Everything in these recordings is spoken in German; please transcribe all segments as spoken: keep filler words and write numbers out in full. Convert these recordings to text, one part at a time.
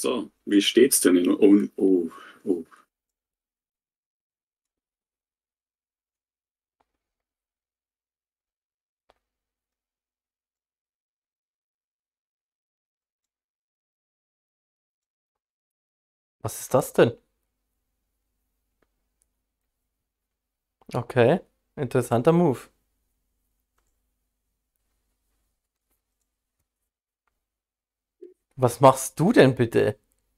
So, wie steht's denn in... Oh, oh, oh. Was ist das denn? Okay, interessanter Move. Was machst du denn bitte?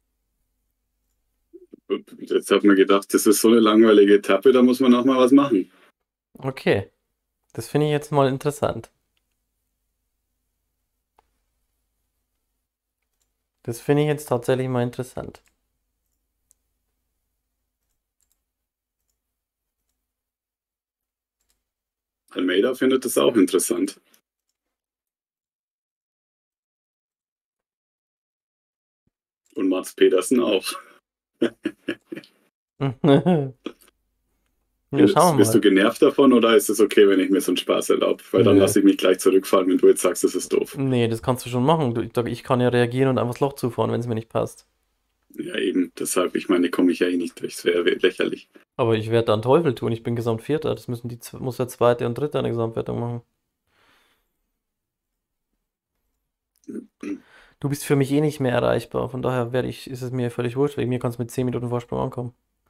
Jetzt hat man gedacht, das ist so eine langweilige Etappe, da muss man noch mal was machen. Okay, das finde ich jetzt mal interessant. Das finde ich jetzt tatsächlich mal interessant. Almeida findet das auch interessant. Und Mats Pedersen auch. Ja, Bist, schauen wir bist du mal. genervt davon oder ist es okay, wenn ich mir so einen Spaß erlaube? Weil dann Nö. lasse ich mich gleich zurückfallen, wenn du jetzt sagst, das ist doof. Nee, das kannst du schon machen. Du, ich ich kann ja reagieren und einfach das Loch zufahren, wenn es mir nicht passt. Ja, eben. Deshalb, ich meine, komme ich ja eh nicht durch. Das wäre lächerlich. Aber ich werde da einen Teufel tun. Ich bin Gesamtvierter. Das müssen die, Z- muss der Zweite und Dritte eine Gesamtwertung machen. Du bist für mich eh nicht mehr erreichbar. Von daher werde ich, ist es mir völlig wurscht. Wegen mir kannst du mit zehn Minuten Vorsprung ankommen.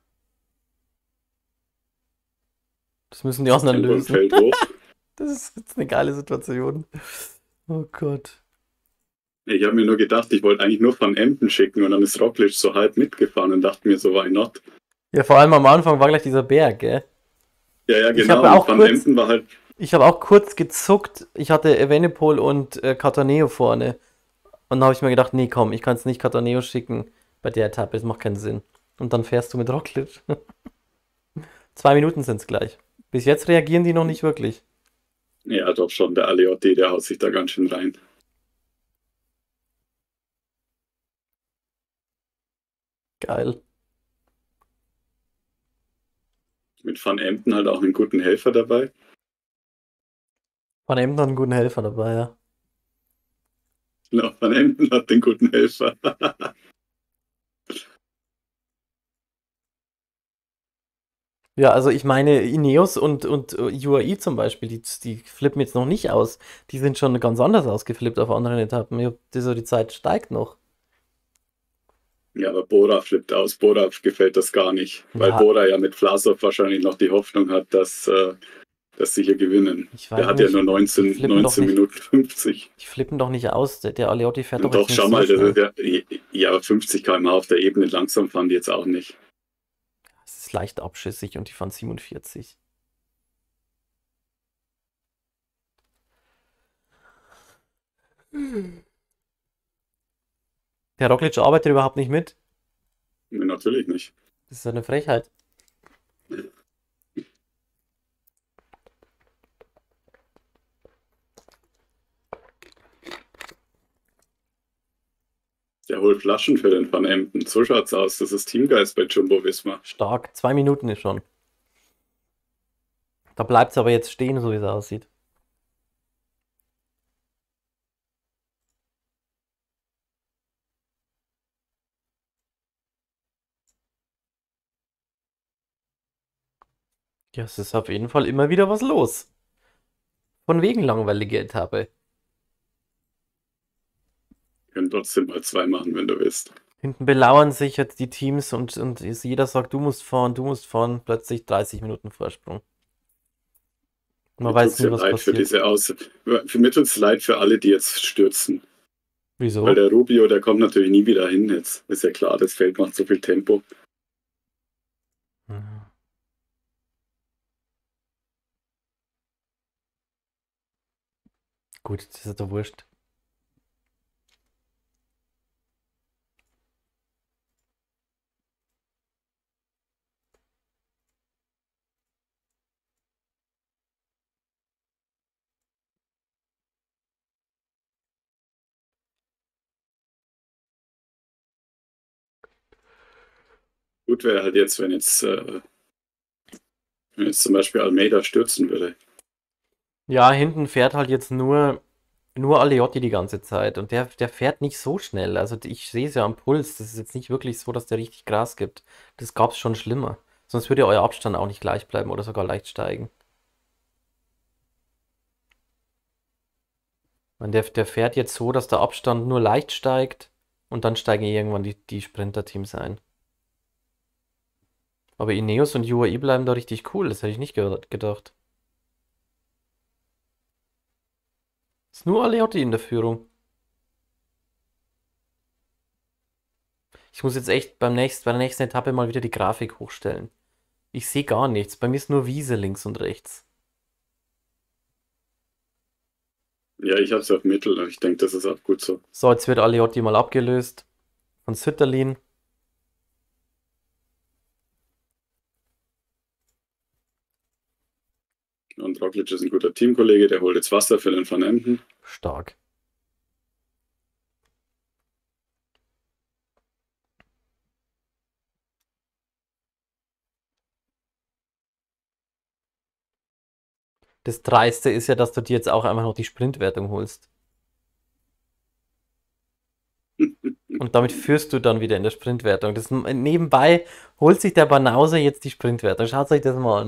Das müssen die Das anderen Tempo im lösen. Feld hoch. Das ist jetzt eine geile Situation. Oh Gott. Ich habe mir nur gedacht, ich wollte eigentlich nur Van Emden schicken und dann ist Roglic so halb mitgefahren und dachte mir so, why not? Ja, vor allem am Anfang war gleich dieser Berg, gell? Ja, ja, Ich genau. habe Und auch Van kurz, Emden war halt, ich habe auch kurz gezuckt. Ich hatte Evenepoel und äh, Cattaneo vorne. Und dann habe ich mir gedacht, nee, komm, ich kann es nicht Cattaneo schicken bei der Etappe. Das macht keinen Sinn. Und dann fährst du mit Roglic. Zwei Minuten sind es gleich. Bis jetzt reagieren die noch nicht wirklich. ja, doch schon, der Aliotti, der haut sich da ganz schön rein. Geil. Mit Van Emden halt auch einen guten Helfer dabei. Van Emden hat einen guten Helfer dabei, ja. Genau, Van Emden hat den guten Helfer. Ja, also ich meine, Ineos und, und äh, U A E zum Beispiel, die, die flippen jetzt noch nicht aus. Die sind schon ganz anders ausgeflippt auf anderen Etappen. Ja, die, so die Zeit steigt noch. Ja, aber Bora flippt aus. Bora gefällt das gar nicht, weil Ja, Bora ja mit Vlasov wahrscheinlich noch die Hoffnung hat, dass, äh, dass sie hier gewinnen. ich Der weiß hat ja nicht, nur die neunzehn, flippen doch neunzehn nicht, Minuten fünfzig. die flippen doch nicht aus. Der, der Aleotti fährt doch Und jetzt doch, nicht schau so mal, das ist schnell. ja, ja, aber fünfzig Kilometer pro Stunde auf der Ebene langsam fahren die jetzt auch nicht. Es ist leicht abschüssig und die fahren siebenundvierzig. Der Roglic arbeitet überhaupt nicht mit. Nee, natürlich nicht. Das ist eine Frechheit. Der holt Flaschen für den Van Emden. So schaut's aus. Das ist Teamgeist bei Jumbo Visma. Stark. Zwei Minuten ist schon. Da bleibt es aber jetzt stehen, so wie es aussieht. Ja, es ist auf jeden Fall immer wieder was los. Von wegen langweilige Etappe. Wir können trotzdem mal zwei machen, wenn du willst. Hinten belauern sich jetzt die Teams und, und jeder sagt, du musst fahren, du musst fahren. Plötzlich dreißig Minuten Vorsprung. Man Mir weiß tut's nie, ja was leid für passiert. diese Aus. Für mir tut's leid für alle, die jetzt stürzen. Weil Wieso? der Rubio, der kommt natürlich nie wieder hin jetzt. Ist ja klar, das Feld macht so viel Tempo. Mhm. Gut, das ist doch wurscht. Gut wäre halt jetzt, wenn jetzt, äh, wenn jetzt zum Beispiel Almeida stürzen würde. Ja, hinten fährt halt jetzt nur Nur Aliotti die ganze Zeit und der, der fährt nicht so schnell. Also ich sehe es ja am Puls. Das ist jetzt nicht wirklich so, dass der richtig Gras gibt. Das gab es schon schlimmer. Sonst würde euer Abstand auch nicht gleich bleiben oder sogar leicht steigen. Und der, der fährt jetzt so, dass der Abstand nur leicht steigt und dann steigen irgendwann die, die Sprinter-Teams ein. Aber Ineos und U A E bleiben da richtig cool. Das hätte ich nicht ge gedacht. Ist nur Aliotti in der Führung. Ich muss jetzt echt beim nächsten, bei der nächsten Etappe mal wieder die Grafik hochstellen. Ich sehe gar nichts. Bei mir ist nur Wiese links und rechts. Ja, ich habe es auf Mittel, aber ich denke, das ist auch gut so. So, jetzt wird Aliotti mal abgelöst von Sütterlin. Und Roglic ist ein guter Teamkollege, der holt jetzt Wasser für den Van Emden. Stark. Das Dreiste ist ja, dass du dir jetzt auch einfach noch die Sprintwertung holst. Und damit führst du dann wieder in der Sprintwertung. Das, nebenbei holt sich der Banause jetzt die Sprintwertung. Schaut euch das mal an.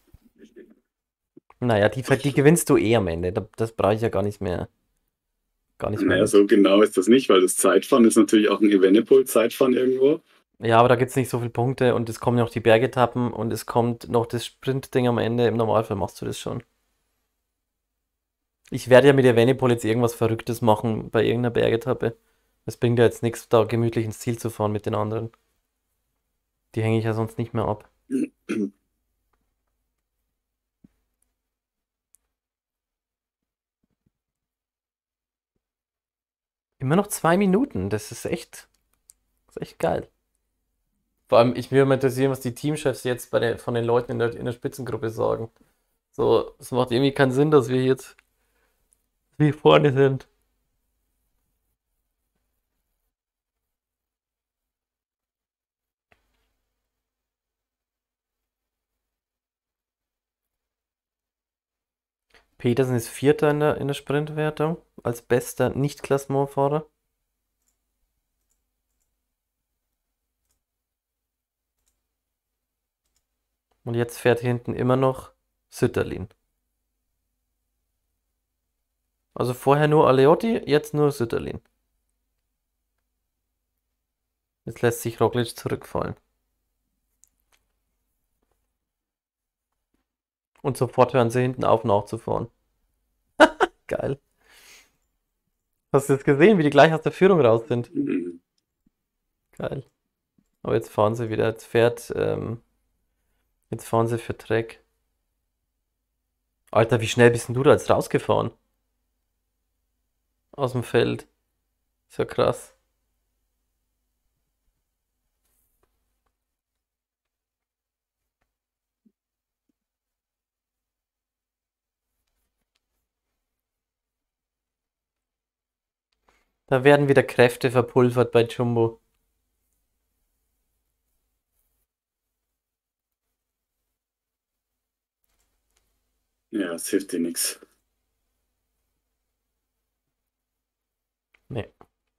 Naja, die, die gewinnst du eh am Ende. Das brauche ich ja gar nicht mehr. Gar nicht mehr Naja, mit. so genau ist das nicht, weil das Zeitfahren ist natürlich auch ein Evenepoel-Zeitfahren irgendwo. Ja, aber da gibt es nicht so viele Punkte und es kommen noch die Bergetappen und es kommt noch das Sprintding am Ende. Im Normalfall machst du das schon. Ich werde ja mit Evenepoel jetzt irgendwas Verrücktes machen bei irgendeiner Bergetappe. Es bringt ja jetzt nichts, da gemütlich ins Ziel zu fahren mit den anderen. Die hänge ich ja sonst nicht mehr ab. Immer noch zwei Minuten, das ist echt, das ist echt geil. Vor allem, ich will mal interessieren, was die Teamchefs jetzt bei der, von den Leuten in der, in der Spitzengruppe sagen. So, es macht irgendwie keinen Sinn, dass wir jetzt wie vorne sind. Petersen ist Vierter in der, in der Sprintwertung als bester Nicht-Klassementfahrer. Und jetzt fährt hinten immer noch Sütterlin. Also vorher nur Aleotti, jetzt nur Sütterlin. Jetzt lässt sich Roglic zurückfallen. Und sofort hören sie hinten auf nachzufahren. Geil. Hast du jetzt gesehen, wie die gleich aus der Führung raus sind? Geil. Aber jetzt fahren sie wieder. Jetzt fährt, ähm, jetzt fahren sie für Trek. Alter, wie schnell bist denn du da jetzt rausgefahren? Aus dem Feld. Ist ja krass. Da werden wieder Kräfte verpulvert bei Jumbo. Ja, es hilft dir nichts. Nee.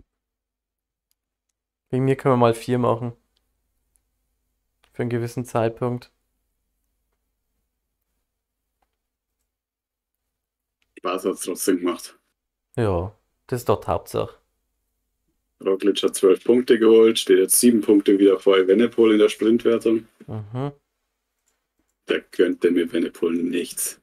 Wegen mir können wir mal vier machen. Für einen gewissen Zeitpunkt. Spaß hat es trotzdem gemacht. Ja, das ist doch die Hauptsache. Roglic hat zwölf Punkte geholt, steht jetzt sieben Punkte wieder vor Evenepoel in der Sprintwertung. Mhm. Da gönnt dem Evenepoel nichts.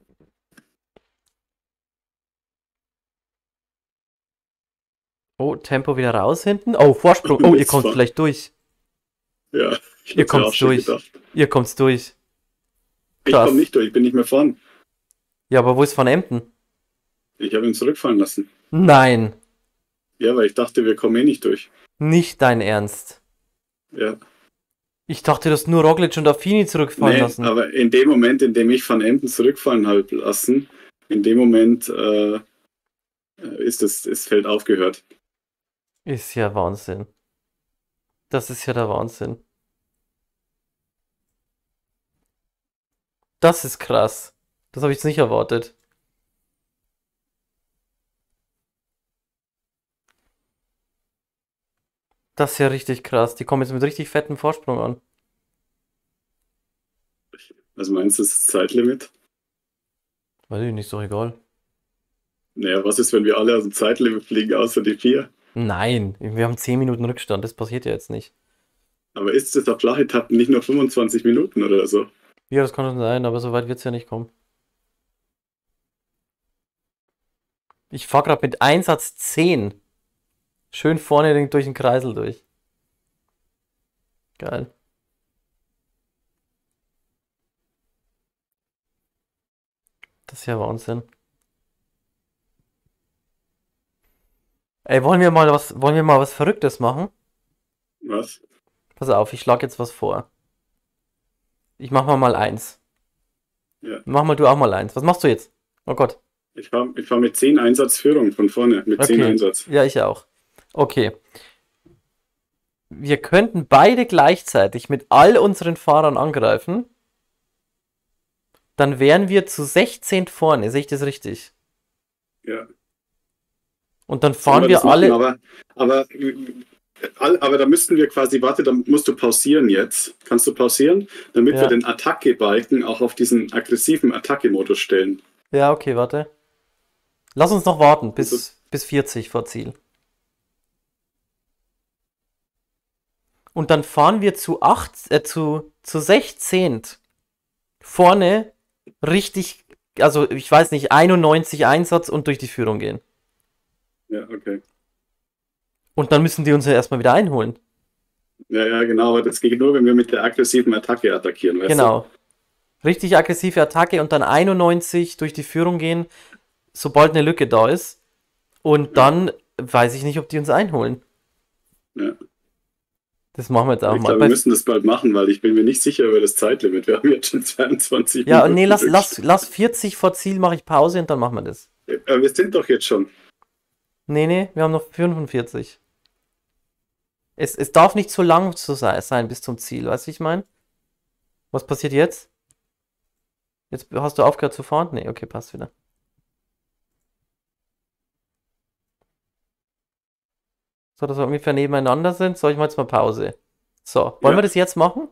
Oh, Tempo wieder raus hinten. Oh, Vorsprung. Oh, ihr kommt Missfahren. vielleicht durch. Ja, ich Ihr hab's mir auch kommt's schon durch. gedacht. Ihr kommt's durch. Ich Krass. komme nicht durch, ich bin nicht mehr vorn. Ja, aber wo ist Van Emden? Ich habe ihn zurückfallen lassen. Nein, Ja, weil ich dachte, wir kommen eh nicht durch. nicht dein Ernst. Ja. Ich dachte, du hast nur Roglic und Affini zurückfallen Nee, lassen. aber in dem Moment, in dem ich Van Emden zurückfallen habe lassen, in dem Moment äh, ist das, das Feld aufgehört. Ist ja Wahnsinn. Das ist ja der Wahnsinn. Das ist krass. Das habe ich jetzt nicht erwartet. Das ist ja richtig krass. Die kommen jetzt mit richtig fetten Vorsprung an. Was meinst du, ist das Zeitlimit? Weiß ich nicht, ist doch egal. Naja, was ist, wenn wir alle aus dem Zeitlimit fliegen, außer die vier? Nein, wir haben zehn Minuten Rückstand, das passiert ja jetzt nicht. Aber ist es auf Flachetappen nicht nur fünfundzwanzig Minuten oder so? Ja, das kann schon sein, aber so weit wird es ja nicht kommen. Ich fahr gerade mit Einsatz zehn. Schön vorne den- durch den Kreisel durch. Geil. Das ist ja Wahnsinn. Ey, wollen wir mal was, wollen wir mal was Verrücktes machen? Was? Pass auf, ich schlage jetzt was vor. Ich mach mal mal eins. Ja. Mach mal du auch mal eins. Was machst du jetzt? Oh Gott. Ich fahre ich fahr mit zehn Einsatzführung von vorne, mit zehn Okay. Einsatz. Ja, ich auch. Okay. Wir könnten beide gleichzeitig mit all unseren Fahrern angreifen. Dann wären wir zu sechzehn vorne. Sehe ich das richtig? Ja. Und dann Sollen fahren wir wir das machen? alle. Aber, aber, all- aber da müssten wir quasi, warte, da musst du pausieren jetzt. Kannst du pausieren? Damit wir Ja. den Attacke-Balken auch auf diesen aggressiven Attacke-Modus stellen. Ja, okay, warte. Lass uns noch warten Also, bis, bis vierzig vor Ziel. Und dann fahren wir zu acht, äh, zu, zu sechzehn vorne richtig, also ich weiß nicht, einundneunzig Einsatz und durch die Führung gehen. ja, okay. Und dann müssen die uns ja erstmal wieder einholen. Ja, ja, genau, aber das geht nur, wenn wir mit der aggressiven Attacke attackieren, weißt du? Genau. Richtig aggressive Attacke und dann einundneunzig durch die Führung gehen, sobald eine Lücke da ist. Und Ja, dann weiß ich nicht, ob die uns einholen. ja. Das machen wir jetzt auch Ich mal. glaube, wir Bei, müssen das bald machen, weil ich bin mir nicht sicher über das Zeitlimit. Wir haben jetzt schon zweiundzwanzig ja, nee, Minuten lass, lass, Rückstand. lass vierzig vor Ziel, mache ich Pause und dann machen wir das. Aber wir sind doch jetzt schon. Nee, nee, wir haben noch fünfundvierzig. Es, es darf nicht zu lang zu sei- sein bis zum Ziel, weißt du, wie ich meine? Was passiert jetzt? Jetzt hast du aufgehört zu fahren? Nee, okay, passt wieder. So, dass wir ungefähr nebeneinander sind, soll ich mal jetzt mal Pause. So, wollen wir Ja, das jetzt machen?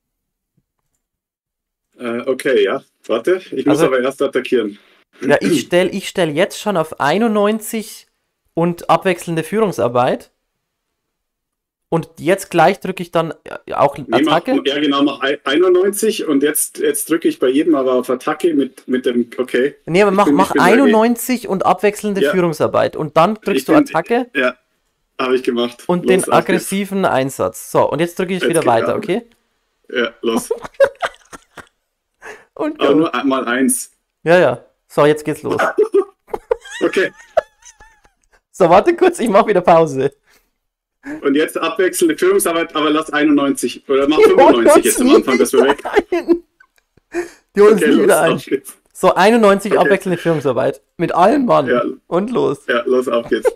äh, okay, ja. Warte, ich muss Also, aber erst attackieren. ja, ich stelle ich stell jetzt schon auf einundneunzig und abwechselnde Führungsarbeit. Und jetzt gleich drücke ich dann äh, auch Nee, mach, Attacke. ja genau, mach ein- einundneunzig und jetzt, jetzt drücke ich bei jedem aber auf Attacke mit, mit dem, okay, Nee, aber ich mach, bin, ich mach bin ready. einundneunzig und abwechselnde Ja, Führungsarbeit. Und dann ich drückst du bin, Attacke ja, habe ich gemacht. und Los, den auf geht's. aggressiven Einsatz. So, und jetzt drücke ich Jetzt wieder geht weiter, ab. okay? Ja, los. Und Aber go. nur mal eins. Ja, ja. So, jetzt geht's los. Okay, So, warte kurz, ich mach wieder Pause. und jetzt abwechselnde Führungsarbeit, aber lass einundneunzig oder mach fünfundneunzig jetzt am Anfang, dass wir weg. Nein. Die holen uns Okay, nie los, wieder ein. auf geht's. So, einundneunzig Okay, abwechselnde Führungsarbeit. Mit allen Mann. ja, Und los. ja, los, auf geht's.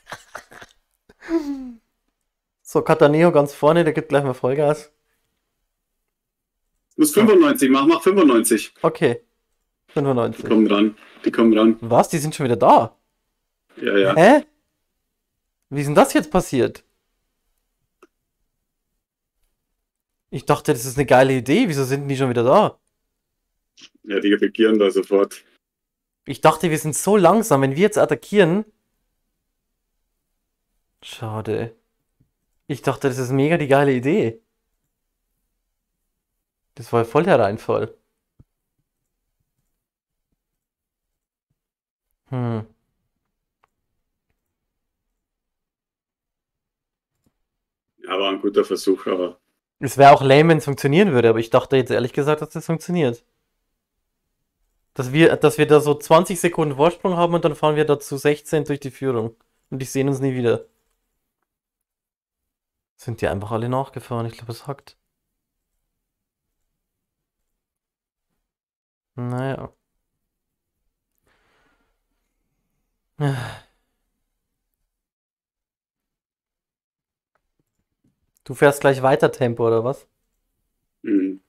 So, Cataneo ganz vorne, der gibt gleich mal Vollgas. Du musst So, fünfundneunzig machen, mach fünfundneunzig. okay. Die fünfundneunzig. kommen ran, die kommen ran. Was? Die sind schon wieder da? Ja, ja. Hä? Wie ist denn das jetzt passiert? Ich dachte, das ist eine geile Idee. Wieso sind die schon wieder da? Ja, die regieren da sofort. Ich dachte, wir sind so langsam. Wenn wir jetzt attackieren. Schade. Ich dachte, das ist mega die geile Idee. Das war voll der Reinfall. Hm. Ja, war ein guter Versuch, aber Es wäre auch lame, wenn es funktionieren würde, aber ich dachte jetzt ehrlich gesagt, dass das funktioniert. Dass wir, dass wir da so zwanzig Sekunden Vorsprung haben und dann fahren wir da zu sechzehn durch die Führung. Und die sehen uns nie wieder. Sind die einfach alle nachgefahren? Ich glaube, es hackt. Naja. Du fährst gleich weiter Tempo, oder was? mhm.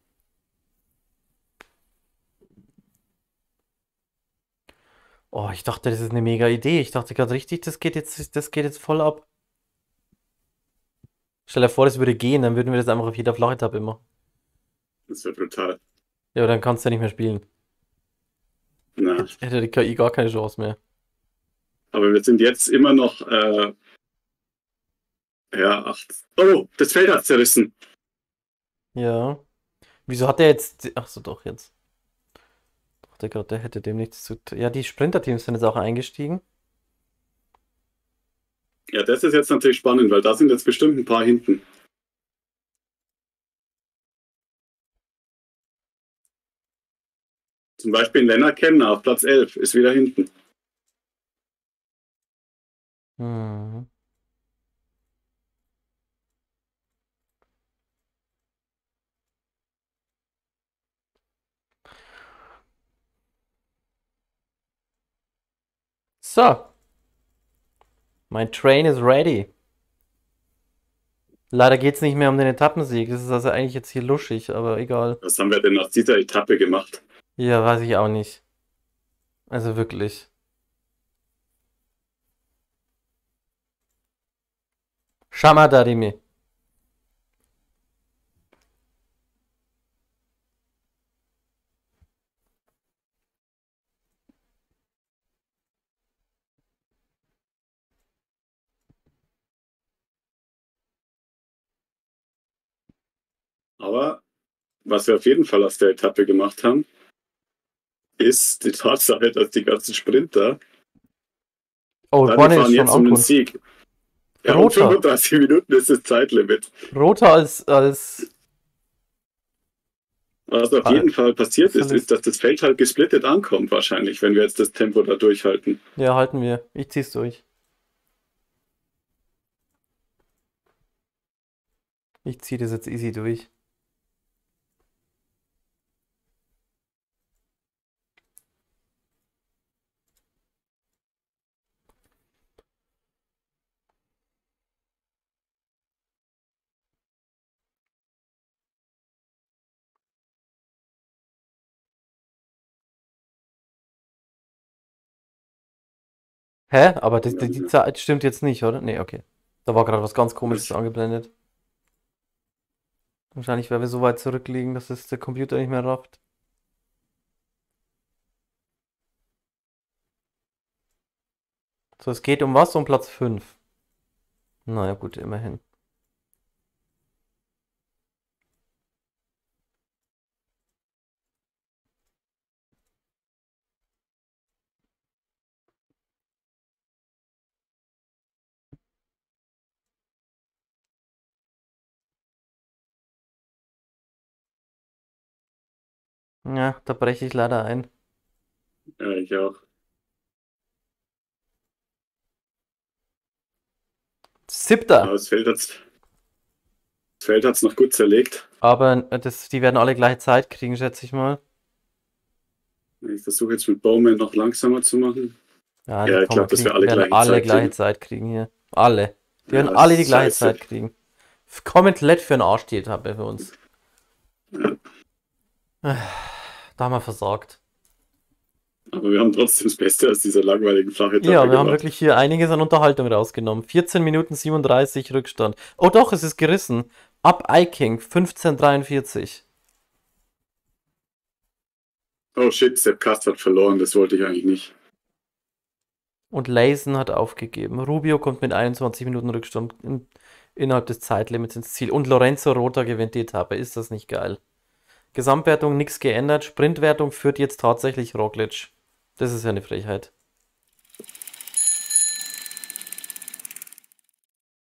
Oh, ich dachte, das ist eine mega Idee. Ich dachte gerade richtig, das geht jetzt, das geht jetzt voll ab. Stell dir vor, das würde gehen, dann würden wir das einfach auf jeder Flachetappe machen. Das wäre brutal. Ja, aber dann kannst du ja nicht mehr spielen. Na, Hätte hätte die K I gar keine Chance mehr. aber wir sind jetzt immer noch, äh, ja, acht. Oh, das Feld hat zerrissen. Ja. Wieso hat der jetzt. Ach so, doch, jetzt. Doch, der gerade, der hätte dem nichts zu tun. Ja, die Sprinter-Teams sind jetzt auch eingestiegen. Ja, das ist jetzt natürlich spannend, weil da sind jetzt bestimmt ein paar hinten. Zum Beispiel Lennart Kemner auf Platz elf ist wieder hinten. Hm. So. Mein Train is ready. Leider geht es nicht mehr um den Etappensieg. Das ist also eigentlich jetzt hier luschig, aber egal. Was haben wir denn aus dieser Etappe gemacht? Ja, weiß ich auch nicht. Also wirklich. Shamadarimi. Aber was wir auf jeden Fall aus der Etappe gemacht haben, ist die Tatsache, dass die ganzen Sprinter, Oh, da, die vorne ist fahren schon jetzt um den Ankunft. Sieg. Ja, um Roter. fünfunddreißig Minuten ist das Zeitlimit. Roter als, als. Was auf Ah, jeden Fall passiert ist, Verlust. ist, dass das Feld halt gesplittet ankommt wahrscheinlich, wenn wir jetzt das Tempo da durchhalten. Ja, halten wir. Ich zieh's durch. Ich zieh das jetzt easy durch. Hä? Aber die, die, die Zeit stimmt jetzt nicht, oder? Nee, okay. Da war gerade was ganz Komisches Was? angeblendet. Wahrscheinlich, weil wir so weit zurückliegen, dass es der Computer nicht mehr rafft. So, es geht um was? Um Platz fünf. Naja, gut, immerhin. Ja, da breche ich leider ein. Ja, ich auch. Siebter. Aber das Feld hat's, das Feld hat's noch gut zerlegt. Aber äh, das, die werden alle gleiche Zeit kriegen, schätze ich mal. Ich versuche jetzt mit Bowman noch langsamer zu machen. Ja, Ja, die ich kommen, glaube, dass wir kriegen, alle werden gleiche alle Zeit gleiche kriegen. Zeit kriegen hier. Alle. Die werden Ja, alle die gleiche scheiße. Zeit kriegen. F- Komplett für den Arsch die Etappe für uns. Ja. Da haben wir versagt. Aber wir haben trotzdem das Beste aus dieser langweiligen Flachetappe Ja, wir haben gemacht. wirklich hier einiges an Unterhaltung rausgenommen. vierzehn Minuten siebenunddreißig Rückstand. Oh doch, es ist gerissen. Ab Iking fünfzehn dreiundvierzig. Oh shit, Sepp Kast hat verloren, das wollte ich eigentlich nicht. Und Layson hat aufgegeben. Rubio kommt mit einundzwanzig Minuten Rückstand in, innerhalb des Zeitlimits ins Ziel. Und Lorenzo Rota gewinnt die Etappe. Ist das nicht geil? Gesamtwertung nichts geändert. Sprintwertung führt jetzt tatsächlich Roglic. Das ist ja eine Frechheit.